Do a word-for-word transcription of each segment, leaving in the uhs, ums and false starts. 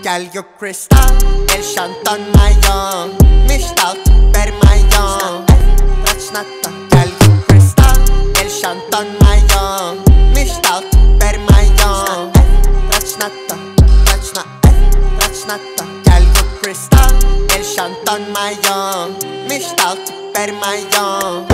Girl, you crystal, el shantan mayon, mishtal, per mayon. That's not the girl, you crystal, el shantan mayon, mishtal, per mayon. That's not the, that's not, that's not the girl, you crystal, el shantan mayon, mishtal, per mayon.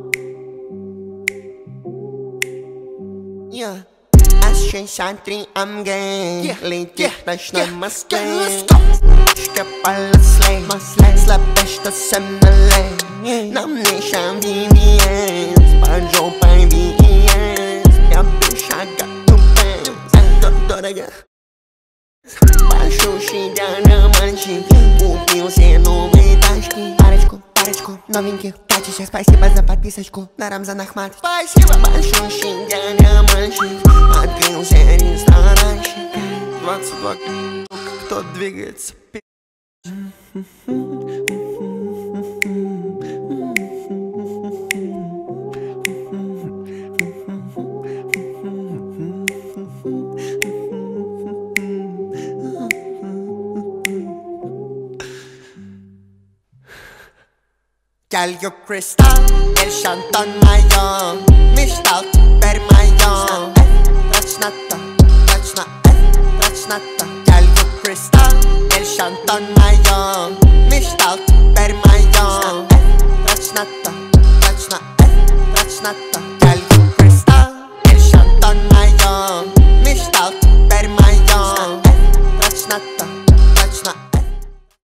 Yeah. Shantri, I'm gay. Yeah, lady, that's not my skin. Let's go. Step all the slay, my slay. Slap best the seminary. Nam nation V V S. Banjo by V E S. Yeah, bitch, I got two pants. And the dog. Baixo, she down the manchi. Pupil, se no way, tashki. Parechko, parechko, novinki. Тачишь, спасибо за подписочку на Рамзан Ахмат. Спасибо. Большой щенка для мальчик. Открылся ресторанчик. Двадцать два, кто двигается. Girl, you crystal, el shantan mayon, mishtal, per mayon. That's not the, that's not, that's not the. Girl, you crystal, el shantan mayon, mishtal.